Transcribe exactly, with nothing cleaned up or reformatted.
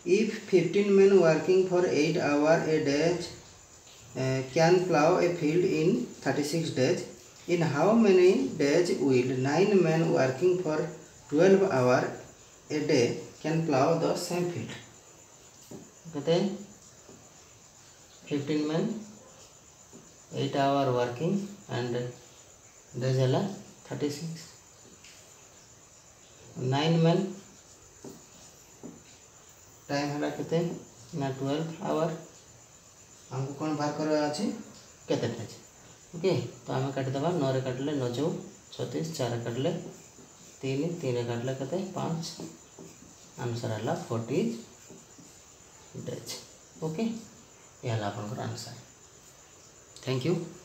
If fifteen men working for eight hours a day uh, can plow a field in thirty-six days, in how many days will nine men working for twelve hours a day can plow the same field? कहते हैं fifteen men eight hour working and days है thirty-six. nine men time है केते ना twelve our हमको कौन बाहर करवा अछि केते टाइम. ओके तो आम काटिदेबा नौ रे काटले नौ चौ छत्तीस चार काटले तीन तीन काटले केते पाँच आंसर है फोर्टी डेज. ओके ये है आपन आंसर. Thank you.